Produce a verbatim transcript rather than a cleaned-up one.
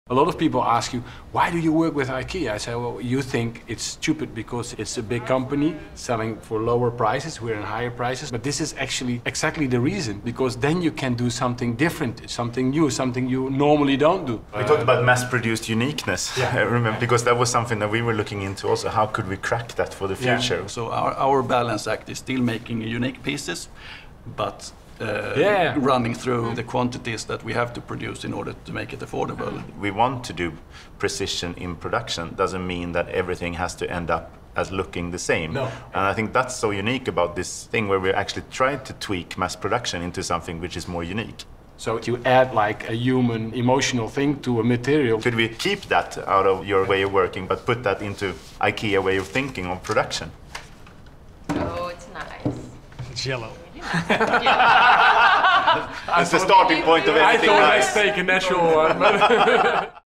A lot of people ask you, why do you work with IKEA? I say, well, you think it's stupid because it's a big company selling for lower prices, we're in higher prices. But this is actually exactly the reason, because then you can do something different, something new, something you normally don't do. We talked about mass-produced uniqueness, yeah. I remember, because that was something that we were looking into also. How could we crack that for the future? Yeah. So our, our balance act is still making unique pieces, but Uh, yeah. running through the quantities that we have to produce in order to make it affordable. We want to do precision in production. Doesn't mean that everything has to end up as looking the same. No. And I think that's so unique about this thing where we're actually trying to tweak mass production into something which is more unique. So you add like a human emotional thing to a material. Could we keep that out of your way of working but put that into IKEA way of thinking of production? Oh, it's nice. It's yellow. That's the starting point of everything. I thought nice. let's take a natural one.